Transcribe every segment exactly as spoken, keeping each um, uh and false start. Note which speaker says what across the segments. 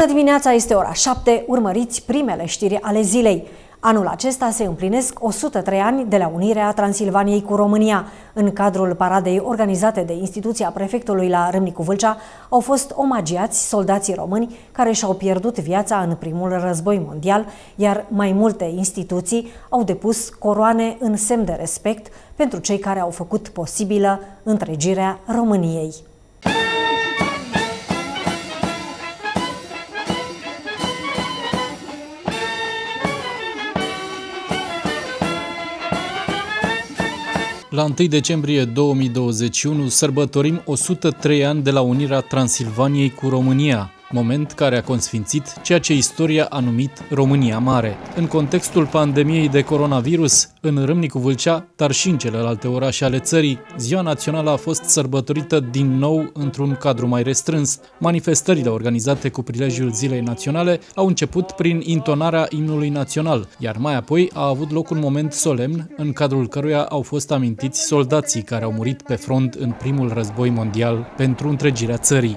Speaker 1: Bună dimineața, este ora șapte, urmăriți primele știri ale zilei. Anul acesta se împlinesc o sută trei ani de la unirea Transilvaniei cu România. În cadrul paradei organizate de instituția prefectului la Râmnicu Vâlcea au fost omagiați soldații români care și-au pierdut viața în primul război mondial, iar mai multe instituții au depus coroane în semn de respect pentru cei care au făcut posibilă întregirea României.
Speaker 2: La întâi decembrie două mii douăzeci și unu sărbătorim o sută trei ani de la unirea Transilvaniei cu România, moment care a consfințit ceea ce istoria a numit România Mare. În contextul pandemiei de coronavirus, în Râmnicu Vâlcea, dar și în celelalte orașe ale țării, Ziua Națională a fost sărbătorită din nou într-un cadru mai restrâns. Manifestările organizate cu prilejul Zilei Naționale au început prin intonarea imnului național, iar mai apoi a avut loc un moment solemn în cadrul căruia au fost amintiți soldații care au murit pe front în primul război mondial pentru întregirea țării.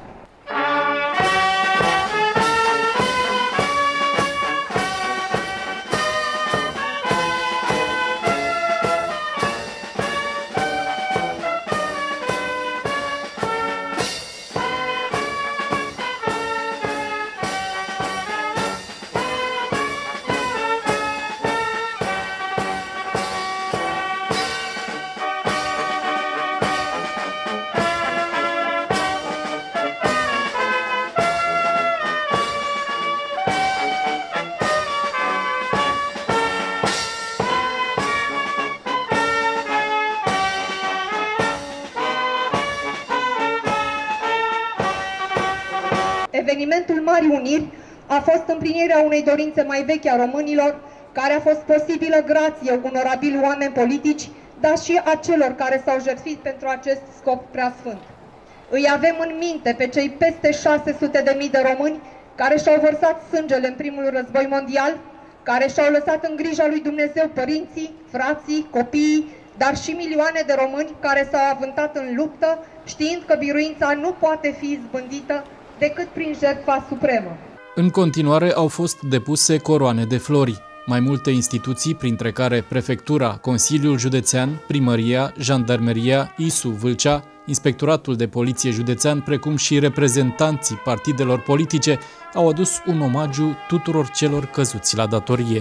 Speaker 3: Evenimentul Marii Uniri a fost împlinirea unei dorințe mai vechi a românilor, care a fost posibilă grație onorabili oameni politici, dar și a celor care s-au jertfit pentru acest scop preasfânt. Îi avem în minte pe cei peste șase sute de mii de români care și-au vărsat sângele în primul război mondial, care și-au lăsat în grija lui Dumnezeu părinții, frații, copiii, dar și milioane de români care s-au avântat în luptă, știind că biruința nu poate fi izbândită decât prin jertfa supremă.
Speaker 2: În continuare au fost depuse coroane de flori. Mai multe instituții, printre care Prefectura, Consiliul Județean, Primăria, Jandarmeria, I S U Vâlcea, Inspectoratul de Poliție Județean, precum și reprezentanții partidelor politice, au adus un omagiu tuturor celor căzuți la datorie.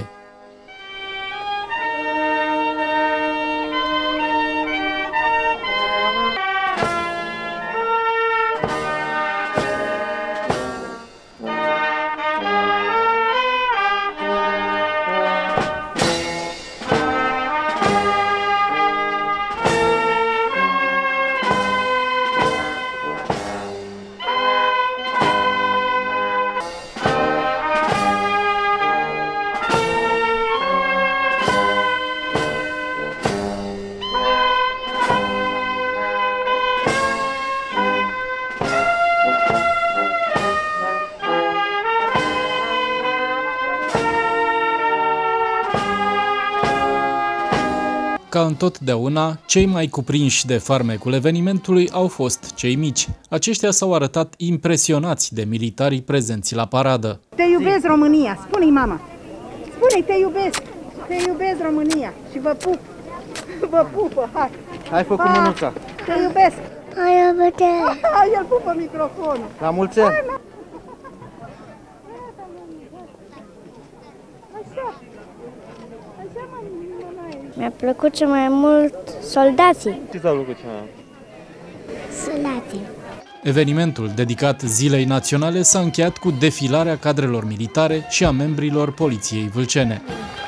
Speaker 2: Ca întotdeauna, cei mai cuprinși de farmecul evenimentului au fost cei mici. Aceștia s-au arătat impresionați de militarii prezenți la paradă.
Speaker 4: Te iubesc, România! Spune-i, mama! Spune-i, te iubesc! Te iubesc, România! Și vă pup! Vă pupă! Hai!
Speaker 5: Hai, fă cu mânuța!
Speaker 4: Te iubesc!
Speaker 6: Hai, iubete!
Speaker 4: Hai, el pupă microfonul!
Speaker 5: La mulți ani!
Speaker 6: Mi-a plăcut cel mai mult soldații.
Speaker 5: Ce ți-a plăcut cel mai mult?
Speaker 6: Soldații.
Speaker 2: Evenimentul dedicat Zilei Naționale s-a încheiat cu defilarea cadrelor militare și a membrilor Poliției Vâlcene.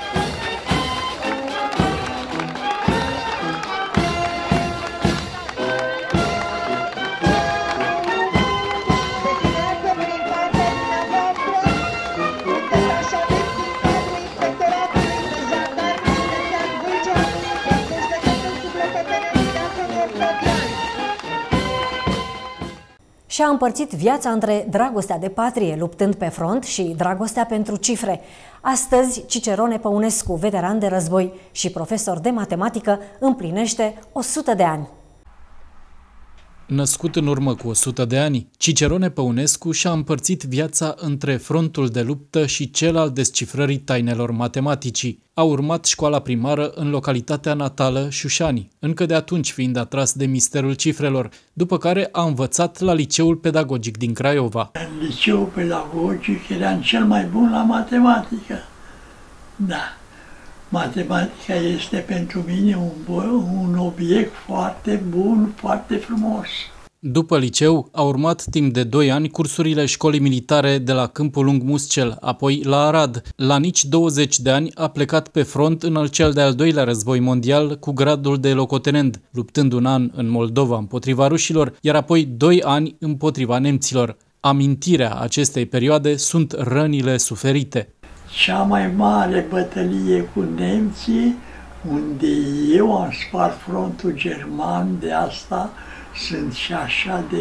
Speaker 1: Și-a împărțit viața între dragostea de patrie, luptând pe front, și dragostea pentru cifre. Astăzi, Cicerone Păunescu, veteran de război și profesor de matematică, împlinește o sută de ani.
Speaker 2: Născut în urmă cu o sută de ani, Cicerone Păunescu și-a împărțit viața între frontul de luptă și cel al descifrării tainelor matematicii. A urmat școala primară în localitatea natală Șușani, încă de atunci fiind atras de misterul cifrelor, după care a învățat la Liceul Pedagogic din Craiova.
Speaker 7: În Liceul Pedagogic eram cel mai bun la matematică. Da. Matematica este pentru mine un, un obiect foarte bun, foarte frumos.
Speaker 2: După liceu, a urmat timp de doi ani cursurile școlii militare de la Câmpul Lung Muscel, apoi la Arad. La nici douăzeci de ani a plecat pe front în al cel de-al doilea război mondial cu gradul de locotenent, luptând un an în Moldova împotriva rușilor, iar apoi doi ani împotriva nemților. Amintirea acestei perioade sunt rănile suferite.
Speaker 7: Cea mai mare bătălie cu nemții, unde eu am spart frontul german, de asta sunt și așa de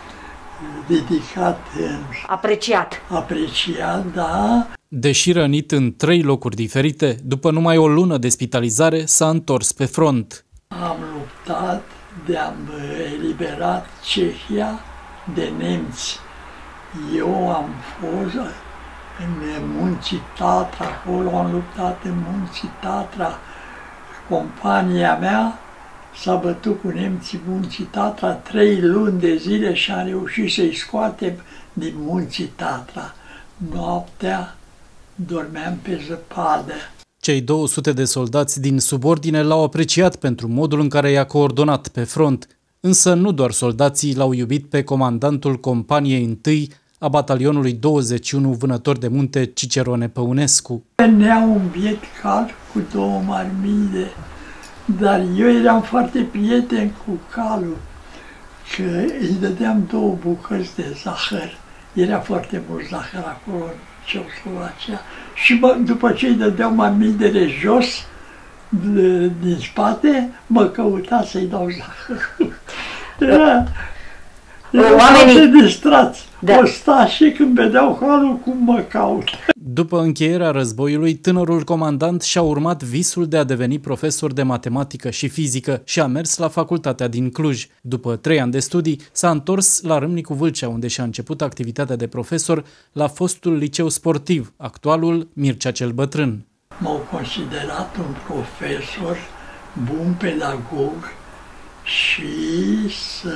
Speaker 7: dedicat,
Speaker 1: apreciat.
Speaker 7: Apreciat, da.
Speaker 2: Deși rănit în trei locuri diferite, după numai o lună de spitalizare s-a întors pe front.
Speaker 7: Am luptat de am eliberat Cehia de nemți. Eu am fost în Munții Tatra, acolo am luptat în Munții Tatra. Compania mea s-a bătut cu nemții Munții Tatra trei luni de zile și am reușit să-i scoatem din Munții Tatra. Noaptea dormeam pe zăpadă.
Speaker 2: Cei două sute de soldați din subordine l-au apreciat pentru modul în care i-a coordonat pe front, însă nu doar soldații l-au iubit pe comandantul companiei întâi a batalionului douăzeci și unu Vânători de Munte Cicerone Păunescu.
Speaker 7: Venea un biet cal cu două marmide, dar eu eram foarte prieten cu calul, că îi dădeam două bucăți de zahăr. Era foarte mult zahăr acolo în Ceoslovacia. Și mă, după ce îi dădeau marmidele jos, de, din spate, mă căuta să-i dau zahăr. Era, era foarte distrați. Da. Ostașii când vedeau halul cum mă caută.
Speaker 2: După încheierea războiului, tânărul comandant și-a urmat visul de a deveni profesor de matematică și fizică și a mers la facultatea din Cluj. După trei ani de studii, s-a întors la Râmnicu Vâlcea, unde și-a început activitatea de profesor la fostul liceu sportiv, actualul Mircea cel Bătrân.
Speaker 7: M-au considerat un profesor bun pedagog și să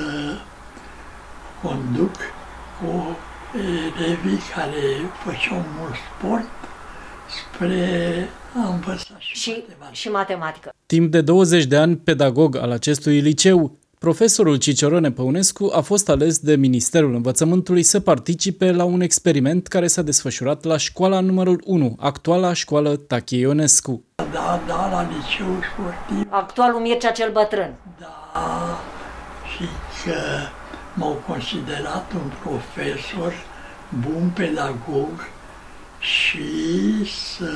Speaker 7: conduc cu elevii care făceau mult sport spre a învăța și,
Speaker 1: și
Speaker 7: matematică.
Speaker 1: și matematică.
Speaker 2: Timp de douăzeci de ani pedagog al acestui liceu, profesorul Cicerone Păunescu a fost ales de Ministerul Învățământului să participe la un experiment care s-a desfășurat la școala numărul unu, actuala școală Tache Ionescu.
Speaker 7: Da, da, la liceul sportiv.
Speaker 1: Actualul Mircea cel Bătrân.
Speaker 7: Da, și că m-au considerat un profesor bun pedagog și să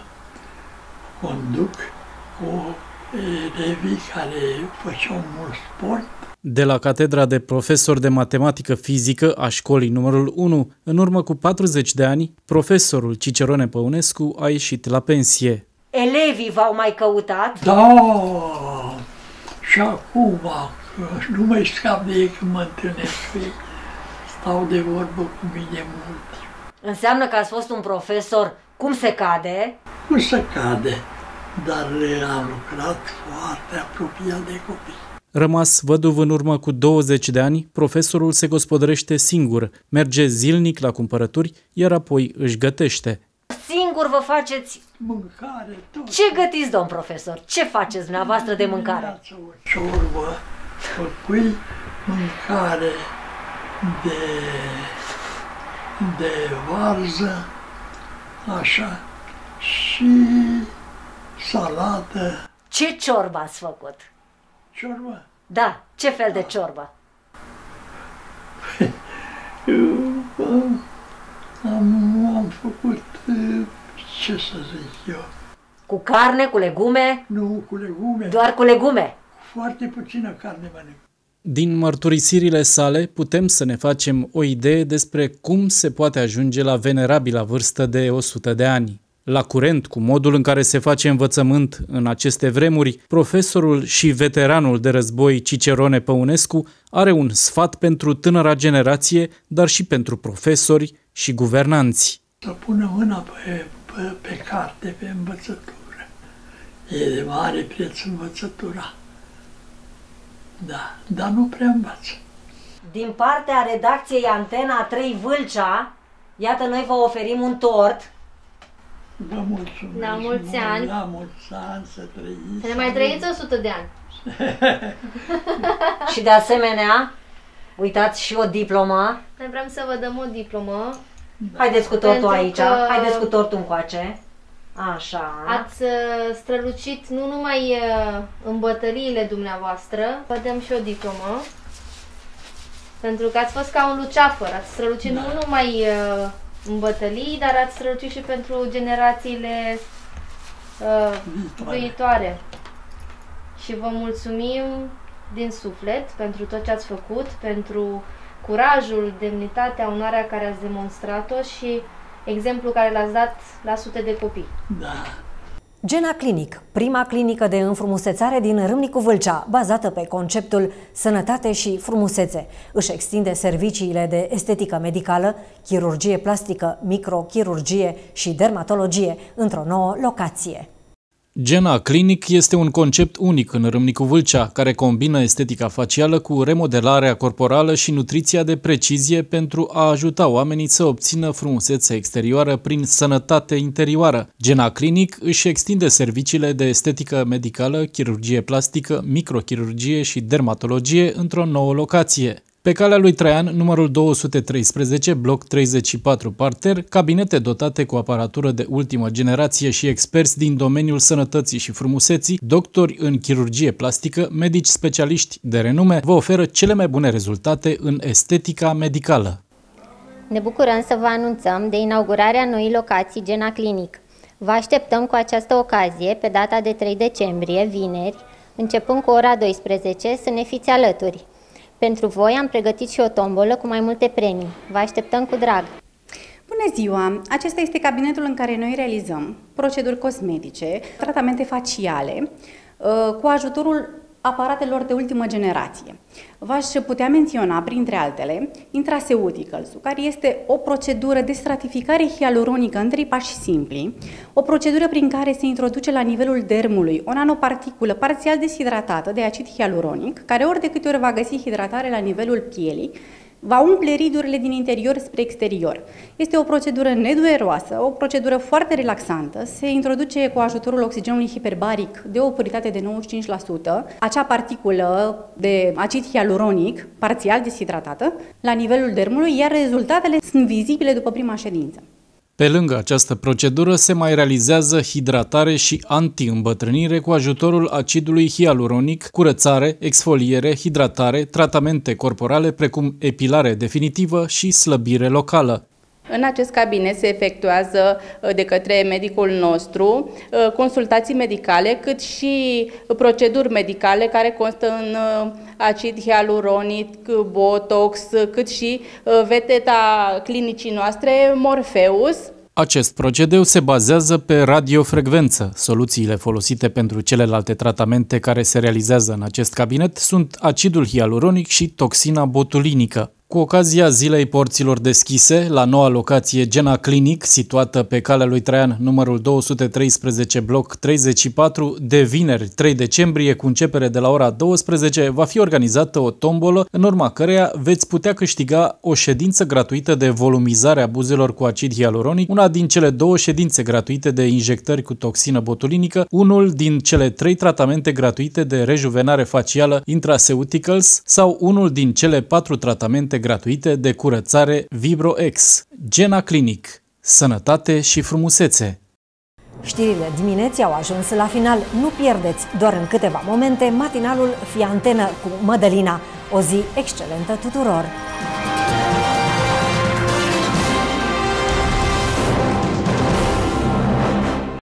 Speaker 7: conduc cu elevii care făceau mult sport.
Speaker 2: De la catedra de profesor de matematică fizică a școlii numărul unu, în urmă cu patruzeci de ani, profesorul Cicerone Păunescu a ieșit la pensie.
Speaker 1: Elevii v-au mai căutat?
Speaker 7: Da, și acum, nu mai scap de ei când mă întâlnesc cu ei. Stau de vorbă cu mine mult.
Speaker 1: Înseamnă că ați fost un profesor cum se cade?
Speaker 7: Cum se cade, dar am lucrat foarte apropiat de copii.
Speaker 2: Rămas văduv în urmă cu douăzeci de ani, profesorul se gospodărește singur, merge zilnic la cumpărături, iar apoi își gătește.
Speaker 1: Singur vă faceți
Speaker 7: mâncare, tot.
Speaker 1: Ce gătiți, domn profesor? Ce faceți dumneavoastră de mâncare?
Speaker 7: O ciorbă, o pui, mâncare de, de varză, așa, și salată.
Speaker 1: Ce ciorbă ați făcut?
Speaker 7: Ciorbă?
Speaker 1: Da, ce fel de ciorbă?
Speaker 7: am, am făcut, ce să zic eu?
Speaker 1: Cu carne, cu legume?
Speaker 7: Nu, cu legume.
Speaker 1: Doar cu legume?
Speaker 7: Foarte puțină carne mănânc.
Speaker 2: Din mărturisirile sale putem să ne facem o idee despre cum se poate ajunge la venerabila vârstă de o sută de ani. La curent cu modul în care se face învățământ în aceste vremuri, profesorul și veteranul de război Cicerone Păunescu are un sfat pentru tânăra generație, dar și pentru profesori și guvernanți.
Speaker 7: Să pună mâna pe, pe, pe carte, pe învățătură. E de mare preț învățătura. Da, dar nu prea învață.
Speaker 1: Din partea redacției Antena trei Vâlcea, iată, noi vă oferim un tort.
Speaker 7: Vă mulțumesc.
Speaker 6: La mulți ani.
Speaker 7: La mulți ani să trăiți.
Speaker 6: Să ne mai trăiți o sută de ani.
Speaker 1: Și de asemenea, uitați și o diplomă.
Speaker 6: Noi vrem să vă dăm o diplomă.
Speaker 1: Da. Haideți cu tortul aici,
Speaker 6: că...
Speaker 1: haideți cu tortul încoace. Așa.
Speaker 6: Ați strălucit nu numai în bătăliile dumneavoastră, vă dăm și o diplomă. Pentru că ați fost ca un luceafăr, ați strălucit da. nu numai în bătălii, dar ați strălucit și pentru generațiile uh, viitoare. viitoare. Și vă mulțumim din suflet pentru tot ce ați făcut, pentru curajul, demnitatea, onoarea care ați demonstrat-o și exemplul care l-ați dat la sute de copii.
Speaker 7: Da.
Speaker 1: Gena Clinic, prima clinică de înfrumusețare din Râmnicu Vâlcea, bazată pe conceptul sănătate și frumusețe. Își extinde serviciile de estetică medicală, chirurgie plastică, microchirurgie și dermatologie într-o nouă locație.
Speaker 2: Gena Clinic este un concept unic în Râmnicu Vâlcea, care combină estetica facială cu remodelarea corporală și nutriția de precizie pentru a ajuta oamenii să obțină frumusețe exterioară prin sănătate interioară. Gena Clinic își extinde serviciile de estetică medicală, chirurgie plastică, microchirurgie și dermatologie într-o nouă locație. Pe calea lui Traian, numărul două sute treisprezece, bloc treizeci și patru parter, cabinete dotate cu aparatură de ultimă generație și experți din domeniul sănătății și frumuseții, doctori în chirurgie plastică, medici specialiști de renume, vă oferă cele mai bune rezultate în estetica medicală.
Speaker 8: Ne bucurăm să vă anunțăm de inaugurarea noii locații Gena Clinic. Vă așteptăm cu această ocazie, pe data de trei decembrie, vineri, începând cu ora douăsprezece, să ne fiți alături. Pentru voi am pregătit și o tombolă cu mai multe premii. Vă așteptăm cu drag!
Speaker 9: Bună ziua! Acesta este cabinetul în care noi realizăm proceduri cosmetice, tratamente faciale, cu ajutorul aparatelor de ultimă generație. V-aș putea menționa, printre altele, Intraseuticals-ul, care este o procedură de stratificare hialuronică în trei pași simpli, o procedură prin care se introduce la nivelul dermului o nanoparticulă parțial deshidratată de acid hialuronic, care ori de câte ori va găsi hidratare la nivelul pielii, va umple ridurile din interior spre exterior. Este o procedură nedureroasă, o procedură foarte relaxantă. Se introduce cu ajutorul oxigenului hiperbaric de o puritate de nouăzeci și cinci la sută, acea particulă de acid hialuronic parțial deshidratată la nivelul dermului, iar rezultatele sunt vizibile după prima ședință.
Speaker 2: Pe lângă această procedură se mai realizează hidratare și anti-îmbătrânire cu ajutorul acidului hialuronic, curățare, exfoliere, hidratare, tratamente corporale precum epilare definitivă și slăbire locală.
Speaker 10: În acest cabinet se efectuează de către medicul nostru consultații medicale, cât și proceduri medicale care constă în acid hialuronic, botox, cât și veteta clinicii noastre Morpheus.
Speaker 2: Acest procedeu se bazează pe radiofrecvență. Soluțiile folosite pentru celelalte tratamente care se realizează în acest cabinet sunt acidul hialuronic și toxina botulinică. Cu ocazia Zilei Porților Deschise, la noua locație Gena Clinic, situată pe calea lui Traian, numărul două sute treisprezece, bloc treizeci și patru, de vineri trei decembrie, cu începere de la ora douăsprezece, va fi organizată o tombolă, în urma căreia veți putea câștiga o ședință gratuită de volumizare a buzelor cu acid hialuronic, una din cele două ședințe gratuite de injectări cu toxină botulinică, unul din cele trei tratamente gratuite de rejuvenare facială Intraseuticals sau unul din cele patru tratamente gratuite de curățare VibroX. Gena Clinic. Sănătate și frumusețe.
Speaker 1: Știrile dimineții au ajuns la final. Nu pierdeți doar în câteva momente matinalul Fi Antenă cu Mădălina. O zi excelentă tuturor!